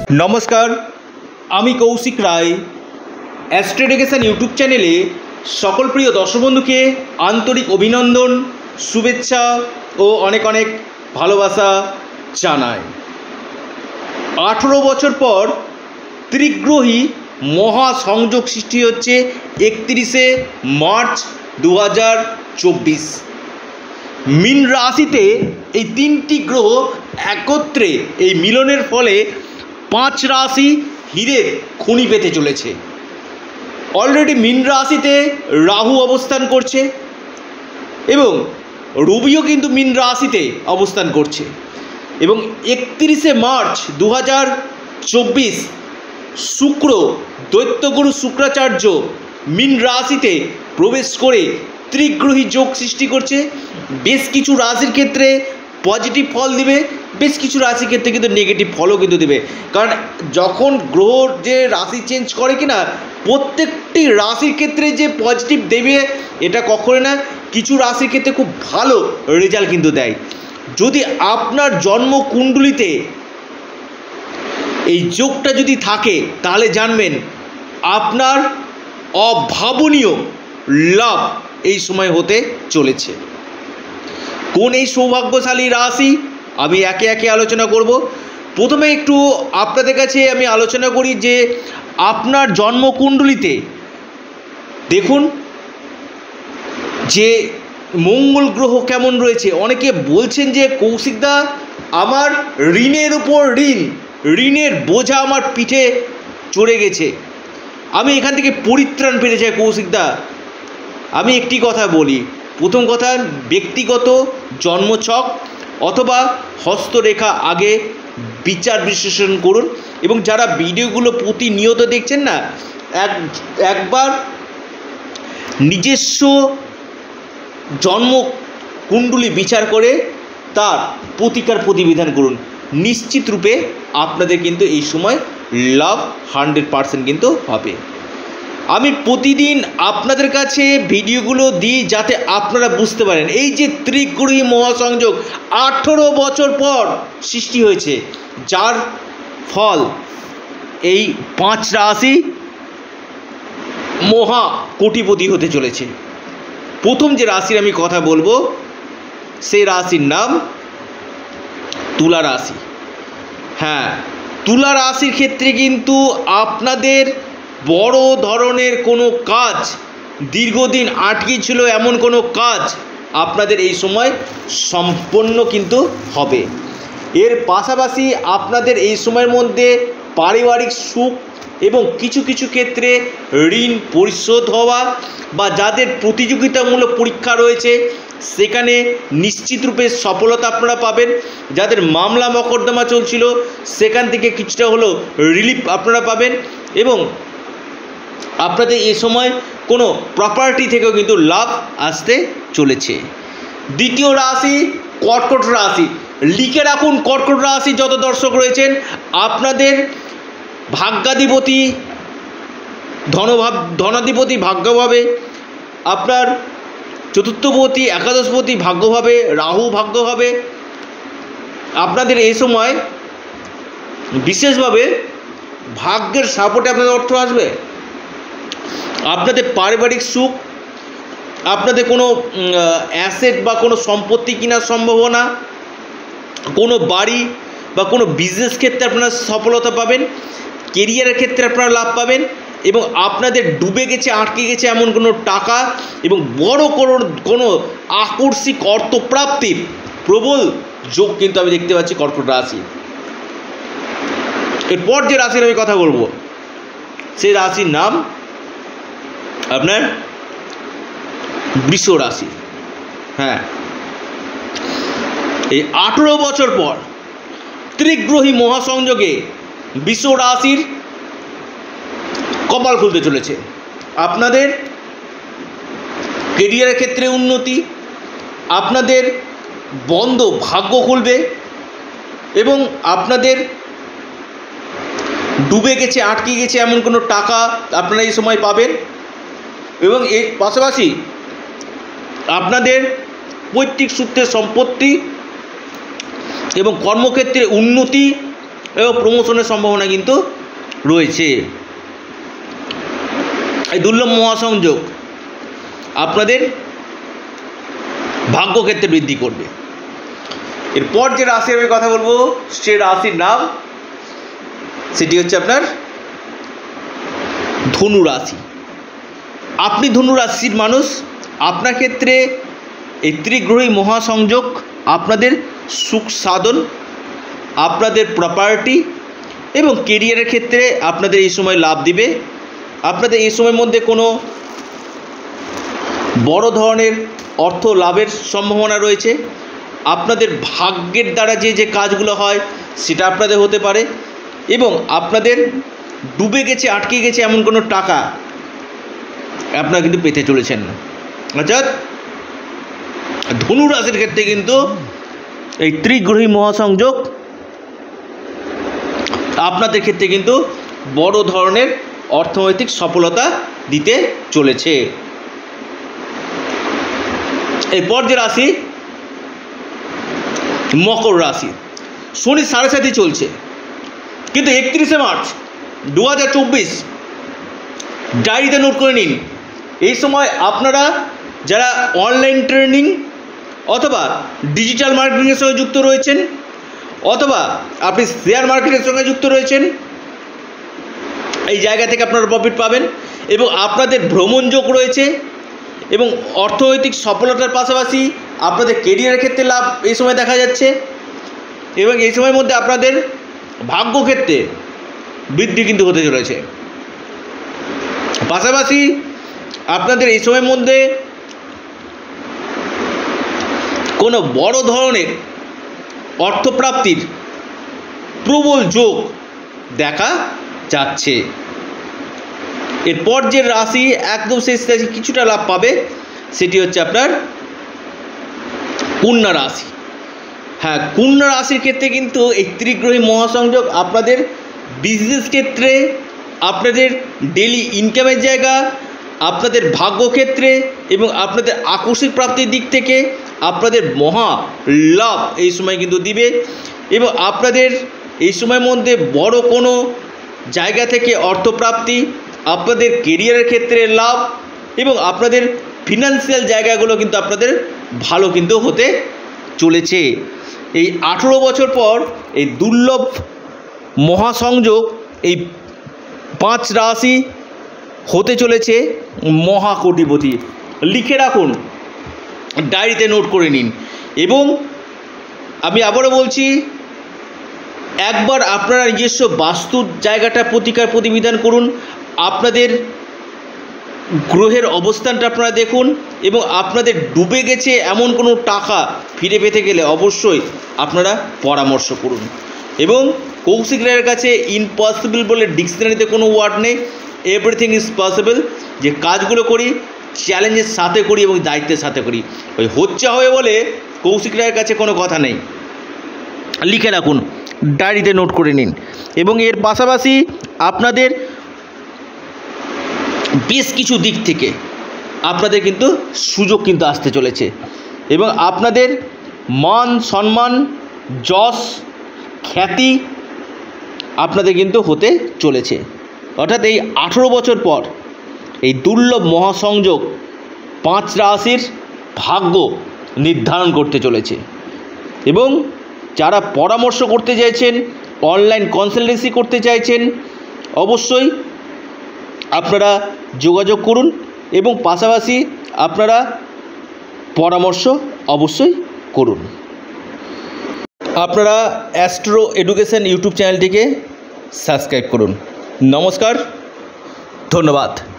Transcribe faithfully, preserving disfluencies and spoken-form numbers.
নমস্কার, আমি কৌশিক রায়। অ্যাস্ট্রোএডুকেশন ইউটিউব চ্যানেলে সকল প্রিয় দর্শক বন্ধুকে আন্তরিক অভিনন্দন, শুভেচ্ছা ও অনেক অনেক ভালোবাসা জানাই। আঠেরো বছর পর ত্রিগ্রহী মহাসংযোগ সৃষ্টি হচ্ছে একত্রিশে মার্চ দু হাজার চব্বিশ। মীন রাশিতে এই তিনটি গ্রহ একত্রে এই মিলনের ফলে পাঁচ রাশি হীরের খনি পেতে চলেছে। অলরেডি মীন রাশিতে রাহু অবস্থান করছে এবং রবিও কিন্তু মীন রাশিতে অবস্থান করছে এবং একত্রিশে মার্চ দু হাজার চব্বিশ শুক্র দৈত্যগুরু শুক্রাচার্য মীন রাশিতে প্রবেশ করে ত্রিগ্রহী যোগ সৃষ্টি করছে। বেশ কিছু রাশির ক্ষেত্রে পজিটিভ ফল দিবে, বেশ কিছু রাশির ক্ষেত্রে কিন্তু নেগেটিভ ফলও কিন্তু দেবে। কারণ যখন গ্রহ যে রাশি চেঞ্জ করে কিনা প্রত্যেকটি রাশির ক্ষেত্রে যে পজিটিভ দেবে এটা কখনো না, কিছু রাশির ক্ষেত্রে খুব ভালো রেজাল্ট কিন্তু দেয়। যদি আপনার জন্মকুণ্ডলিতে এই যোগটা যদি থাকে তাহলে জানবেন আপনার অভাবনীয় লাভ এই সময় হতে চলেছে। কোন এই সৌভাগ্যশালী রাশি আমি একে একে আলোচনা করব। প্রথমে একটু আপনাদের কাছে আমি আলোচনা করি যে আপনার জন্মকুণ্ডলিতে দেখুন যে মঙ্গল গ্রহ কেমন রয়েছে। অনেকে বলছেন যে কৌশিকদা আমার ঋণের উপর ঋণ, ঋণের বোঝা আমার পিঠে চড়ে গেছে, আমি এখান থেকে পরিত্রাণ পেতে চাই। কৌশিকদা আমি একটি কথা বলি, প্রথম কথা ব্যক্তিগত জন্মছক অথবা হস্তরেখা আগে বিচার বিশ্লেষণ করুন এবং যারা ভিডিওগুলো প্রতিনিয়ত দেখছেন না এক একবার নিজস্ব জন্মকুণ্ডলী বিচার করে তার প্রতিকার প্রতিবিধান করুন। নিশ্চিত রূপে আপনাদের কিন্তু এই সময় লাভ হান্ড্রেড পারসেন্ট কিন্তু হবে। আমি প্রতিদিন আপনাদের কাছে ভিডিওগুলো দিই যাতে আপনারা বুঝতে পারেন এই যে ত্রিগ্রহী মহাসংযোগ আঠেরো বছর পর সৃষ্টি হয়েছে, যার ফল এই পাঁচ রাশি মহা কোটিপতি হতে চলেছে। প্রথম যে রাশির আমি কথা বলবো সেই রাশির নাম তুলা রাশি। হ্যাঁ, তুলা রাশির ক্ষেত্রে কিন্তু আপনাদের বড় ধরনের কোনো কাজ, দীর্ঘদিন আটকে ছিল এমন কোনো কাজ আপনাদের এই সময় সম্পন্ন কিন্তু হবে। এর পাশাপাশি আপনাদের এই সময়ের মধ্যে পারিবারিক সুখ এবং কিছু কিছু ক্ষেত্রে ঋণ পরিশোধ হওয়া বা যাদের প্রতিযোগিতামূলক পরীক্ষা রয়েছে সেখানে নিশ্চিত রূপে সফলতা আপনারা পাবেন। যাদের মামলা মকদ্দমা চলছিল সেখান থেকে কিছুটা হলেও রিলিফ আপনারা পাবেন এবং আপনাদের এই সময় কোনো প্রপার্টি থেকেও কিন্তু লাভ আসতে চলেছে। দ্বিতীয় রাশি কর্কট রাশি। লিখে রাখুন কর্কট রাশি যত দর্শক রয়েছেন, আপনাদের ভাগ্যাধিপতি ধনভাব ধনাধিপতি ভাগ্যভাবে, আপনার চতুর্থপতি একাদশপতি ভাগ্যভাবে, রাহু ভাগ্যভাবে। আপনাদের এই সময় বিশেষভাবে ভাগ্যের সাপোর্টে আপনাদের অর্থ আসবে। আপনাদের পারিবারিক সুখ, আপনাদের কোনো অ্যাসেট বা কোনো সম্পত্তি কেনার সম্ভাবনা, কোনো বাড়ি বা কোনো বিজনেস ক্ষেত্রে আপনারা সফলতা পাবেন, কেরিয়ারের ক্ষেত্রে আপনারা লাভ পাবেন এবং আপনাদের ডুবে গেছে আটকে গেছে এমন কোনো টাকা এবং বড় কোনো কোনো আকস্মিক অর্থপ্রাপ্তির প্রবল যোগ কিন্তু আমি দেখতে পাচ্ছি কর্কট রাশি। এরপর যে রাশির আমি কথা বলবো সেই রাশির নাম আপনার বৃষ রাশি। হ্যাঁ, এই আঠেরো বছর পর ত্রিগ্রহী মহাসংযোগে বৃষ রাশির কপাল খুলতে চলেছে। আপনাদের কেরিয়ারের ক্ষেত্রে উন্নতি, আপনাদের বন্ধ ভাগ্য খুলবে এবং আপনাদের ডুবে গেছে আটকে গেছে এমন কোনো টাকা আপনারা এই সময় পাবেন এবং এর পাশাপাশি আপনাদের পৈতৃক সূত্রে সম্পত্তি এবং কর্মক্ষেত্রে উন্নতি এবং প্রমোশনের সম্ভাবনা কিন্তু রয়েছে। এই দুর্লভ মহাসংযোগ আপনাদের ভাগ্যক্ষেত্রে বৃদ্ধি করবে। এরপর যে রাশি আমি কথা বলবো সে রাশির নাম, সেটি হচ্ছে আপনার ধনু রাশি। আপনি ধনু রাশির মানুষ, আপনার ক্ষেত্রে এই ত্রিগ্রহী মহাসংযোগ আপনাদের সুখ সাধন, আপনাদের প্রপার্টি এবং কেরিয়ারের ক্ষেত্রে আপনাদের এই সময় লাভ দিবে। আপনাদের এই সময়ের মধ্যে কোনো বড় ধরনের অর্থ লাভের সম্ভাবনা রয়েছে। আপনাদের ভাগ্যের দ্বারা যে যে কাজগুলো হয় সেটা আপনাদের হতে পারে এবং আপনাদের ডুবে গেছে, আটকে গেছে এমন কোনো টাকা আপনারা কিন্তু পেতে চলেছেন না। অর্থাৎ ধনু রাশির ক্ষেত্রে কিন্তু এই ত্রিগ্রহী মহাসংযোগ আপনাদের ক্ষেত্রে কিন্তু বড় ধরনের অর্থনৈতিক সফলতা দিতে চলেছে। এরপর যে রাশি মকর রাশি। শনি সাড়ে সাথে চলছে, কিন্তু একত্রিশে মার্চ দু হাজার চব্বিশ ডায়েরিতে নোট করে নিন। এই সময় আপনারা যারা অনলাইন ট্রেনিং অথবা ডিজিটাল মার্কেটিংয়ের সঙ্গে যুক্ত রয়েছেন অথবা আপনি শেয়ার মার্কেটের সঙ্গে যুক্ত রয়েছেন, এই জায়গা থেকে আপনারা প্রফিট পাবেন এবং আপনাদের ভ্রমণ যোগ রয়েছে এবং অর্থনৈতিক সফলতার পাশাপাশি আপনাদের কেরিয়ারের ক্ষেত্রে লাভ এই সময় দেখা যাচ্ছে এবং এই সময়ের মধ্যে আপনাদের ভাগ্যক্ষেত্রে বৃদ্ধি কিন্তু হতে চলেছে। পাশাপাশি আপনাদের এই সময়ের মধ্যে কোনো বড় ধরনের অর্থপ্রাপ্তির প্রবল যোগ দেখা যাচ্ছে। এরপর যে রাশি একদম শেষ রাশি কিছুটা লাভ পাবে সেটি হচ্ছে আপনার কন্যা রাশি। হ্যাঁ, কন্যা রাশির ক্ষেত্রে কিন্তু এই ত্রিগ্রহী মহাসংযোগ আপনাদের বিজনেস ক্ষেত্রে, আপনাদের ডেলি ইনকামের জায়গা, আপনাদের ভাগ্যক্ষেত্রে এবং আপনাদের আকস্মিক প্রাপ্তির দিক থেকে আপনাদের মহা লাভ এই সময় কিন্তু দিবে এবং আপনাদের এই সময়ের মধ্যে বড় কোনো জায়গা থেকে অর্থপ্রাপ্তি, আপনাদের কেরিয়ারের ক্ষেত্রে লাভ এবং আপনাদের ফিনান্সিয়াল জায়গাগুলো কিন্তু আপনাদের ভালো কিন্তু হতে চলেছে। এই আঠেরো বছর পর এই দুর্লভ মহাসংযোগ এই পাঁচ রাশি হতে চলেছে মহাকোটিপতি। লিখে রাখুন, ডায়েরিতে নোট করে নিন এবং আমি আবারও বলছি, একবার আপনারা নিজস্ব বাস্তুর জায়গাটা প্রতিকার প্রতিবিধান করুন, আপনাদের গ্রহের অবস্থানটা আপনারা দেখুন এবং আপনাদের ডুবে গেছে এমন কোনো টাকা ফিরে পেতে গেলে অবশ্যই আপনারা পরামর্শ করুন। এবং কৌশিক রায়ের কাছে ইম্পসিবল বলে ডিকশনারিতে কোনো ওয়ার্ড নেই, এভরিথিং ইজ পসিবল। যে কাজগুলো করি চ্যালেঞ্জের সাথে করি এবং দায়িত্বের সাথে করি, ওই হচ্ছে হবে বলে কৌশিক রায়ের কাছে কোনো কথা নেই। লিখে রাখুন, ডায়েরিতে নোট করে নিন এবং এর পাশাপাশি আপনাদের বেশ কিছু দিক থেকে আপনাদের কিন্তু সুযোগ কিন্তু আসতে চলেছে এবং আপনাদের মান সম্মান, যশ, খ্যাতি আপনাদের কিন্তু হতে চলেছে। অর্থাৎ এই আঠেরো বছর পর এই দুর্লভ মহাসংযোগ পাঁচ রাশির ভাগ্য নির্ধারণ করতে চলেছে এবং যারা পরামর্শ করতে চাইছেন, অনলাইন কনসালটেন্সি করতে চাইছেন, অবশ্যই আপনারা যোগাযোগ করুন এবং পাশাপাশি আপনারা পরামর্শ অবশ্যই করুন। আপনারা অ্যাস্ট্রো এডুকেশন ইউটিউব চ্যানেলটিকে সাবস্ক্রাইব করুন। নমস্কার, ধন্যবাদ।